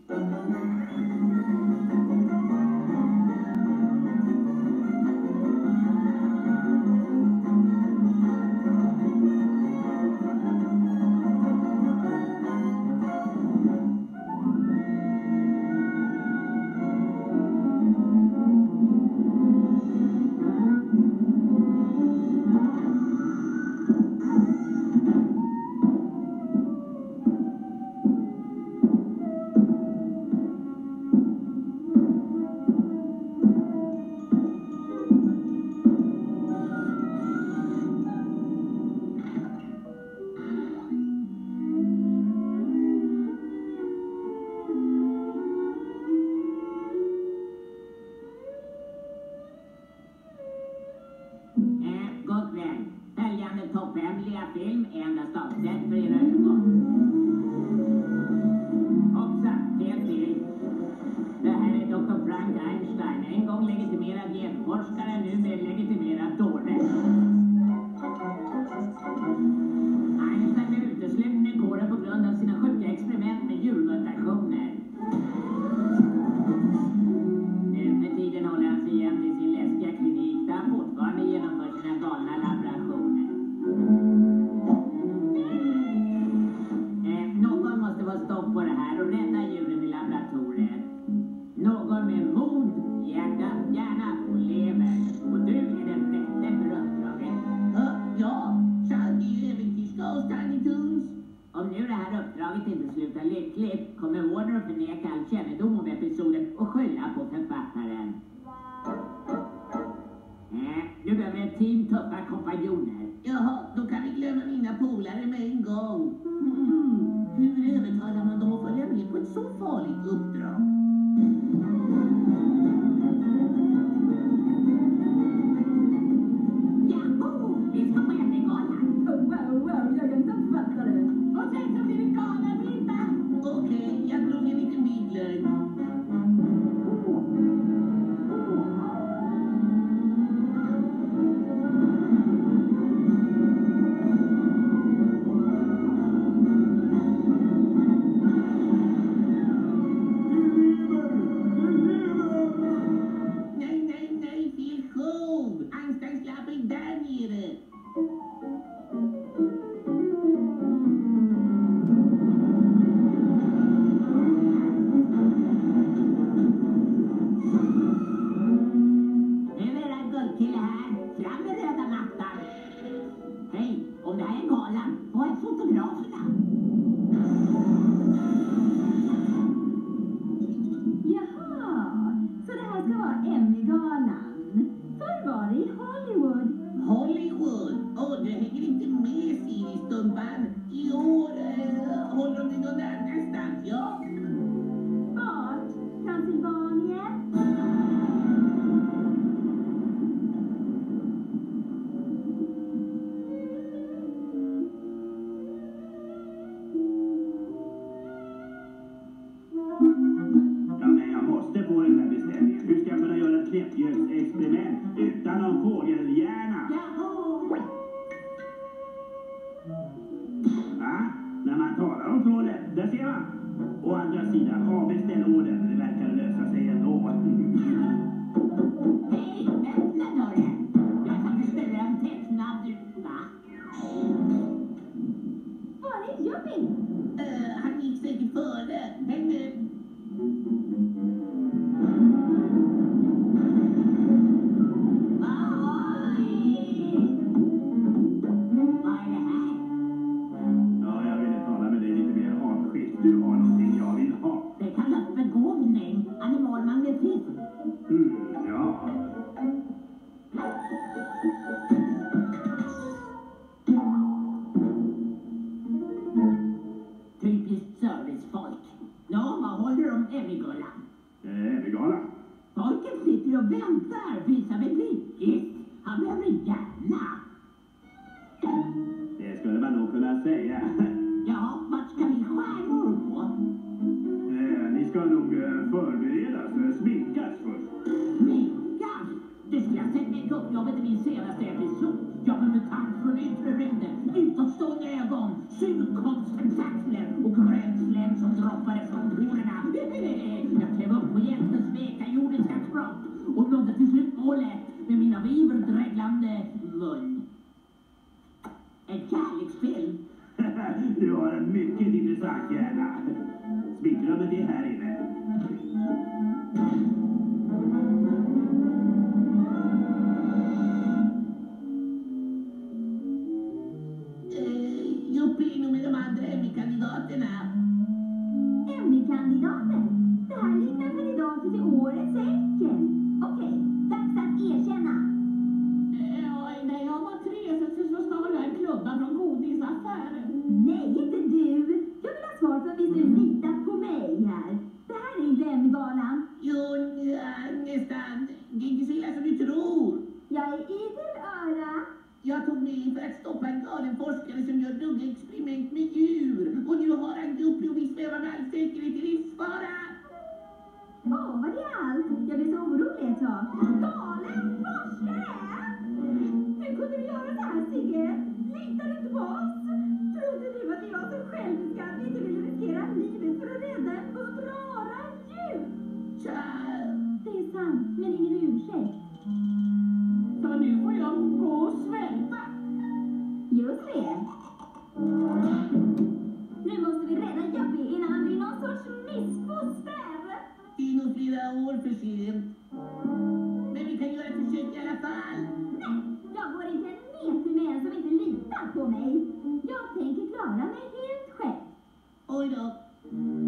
Följande toppfemliga film är endast avsedd för era ögon. Hoppsan, fel film. Det här är Dr. Frank Einstein, en gång legitimerad genforskare, nu med legitimerad dåre. Einstein blev utesluten i kåren på grund av sina sjuka experiment med djurmutationer. Nu för tiden håller han sig gömd i sin läskiga klinik där han fortfarande genomför sina galna laborationer. Någon måste vara stopp på det här och rädda djuren i laboratoriet. Någon med mod, hjärna och lever. Och du är den rätte för uppdraget. Ja, Shaggy, äventyrska och Tiny Toons. Om nu det här uppdraget inte slutar lyckligt kommer Warner att förneka all kännedom om episoden och skylla på författaren. Nu behöver ett team tuffa kompanjoner. Jaha, då kan vi glömma mina polare med en gång. Hur övertalar man dem att följa med på ett så farligt uppdrag? Jaho, vi ska på Emmy-galan. Wow, jag kan inte fatta det. Och sen så blir det galamiddag. Okej, jag drog en liten midlögn. Nej, fel show! Einsteins labb är där nere. Nu är det en guldkille här. Fram med röda mattan. Hej, om det här är galan, vad är fotograferna? Jaha, så det här ska vara Emmy-galan. Förr var det i Hollywood. Hollywood? Du hänger inte med, Siri-stumpan. I år håller de det någon annanstans, ja? Vart? Transylvanien? Ja, men jag måste få den där beställningen. Hur ska jag kunna göra ett knäppgödsexperiment utan någon fågelhjärna? Va? När man talar om trollet, där ser man. Å andra sidan, avbeställorden, det verkar lösa sig ändå. Hej, öppna dörren. Jag kan beställa en tecknad, va? Var är Juppie? Han gick säkert före. Häng med. Vad är det här? Ja, jag ville tala med dig lite mer avskilt. Du har någonting jag vill ha. Det kallas begåvning, animalmagnetism. Ja. Typiskt servicefolk. Ja, vad håller de Emmy-galan? Emmy-galan. Folket sitter och väntar. Visa väl blickigt. Han behöver gärna. Det skulle man nog kunna säga. Ja, vart ska vi stjärnor på? Ni ska nog förberedas, sminkas först. Sminkas? Du skulle ha sett mig gubbjobbet i min senaste episod. Jag var mutant från yttre rymden, utåtstående ögon, sugkonsttentakler och grönt slem som droppade från porerna. Jag klev upp på hjältens veka jordens kropp och nådde till slut målet med mina viverdreglande mun. En kärleksfilm. Du har en mycket intressant hjärna. Smittrummet är här inne. Juppino med de andra Emmy-kandidaterna. Emmy-kandidater? Det här liknar kandidater till årets Äckel. Okej, dags att erkänna. När jag var 3 så stal jag en klubba från godisaffären. Nej, inte du. Jag vill ha svar från visst du litat på mig här. Det här är inte Emmygalan. Jo, nästan. Det är inte så illa som du tror. Jag är idel öra. Jag tog med in för att stoppa en galen forskare som gör duggexperiment med djur. Och nu har han Guppy och vi svävar med all säkerhet i livsfara. Var det allt? Jag blev så orolig ett tag. Galen forskare! Hur kunde du göra så här, Sigge? Litar du inte på oss? Trodde du att vi var så själviska att vi inte ville riskera livet för att rädda en bunt rara djur? Tja! Det är sant, men ingen ursäkt. Så nu får jag gå och svälta. Just det. Nu måste vi rädda Juppy innan han blir någon sorts missfoster. Det är nog flera år för sent. Men vi kan göra ett försök i alla fall. Nej, jag går inte en meter med en som inte litar på mig. Jag tänker klara mig helt själv. Oj då.